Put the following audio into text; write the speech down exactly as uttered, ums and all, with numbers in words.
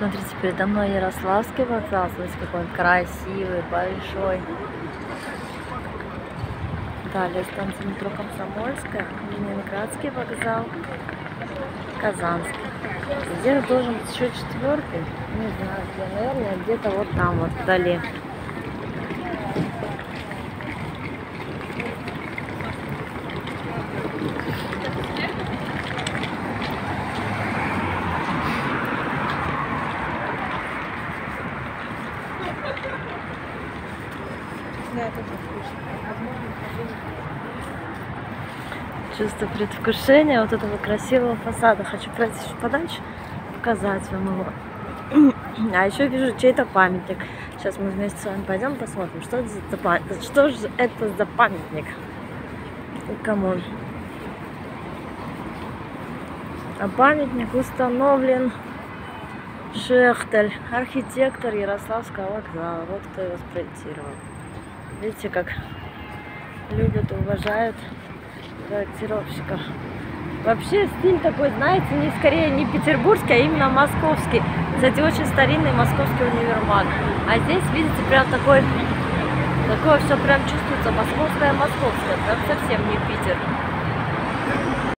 Смотрите, передо мной Ярославский вокзал. Смотрите, какой он красивый, большой. Далее станция метро Комсомольская, Ленинградский вокзал, Казанский. Где должен быть еще четвертый? Не знаю, где, наверное, где-то вот там, вот вдали. Чувство предвкушения вот этого красивого фасада. Хочу пройти подальше, показать вам его. А еще вижу чей-то памятник. Сейчас мы вместе с вами пойдем посмотрим, что это за памятник. Что же это за памятник? И кому? А памятник установлен Шехтель, архитектор Ярославского вокзала. Вот кто его спроектировал. Видите, как любят и уважают проектировщиков. Вообще стиль такой, знаете, не скорее не петербургский, а именно московский. Кстати, очень старинный московский универмаг. А здесь, видите, прям такой, такое все прям чувствуется московское-московское, прям совсем не Питер.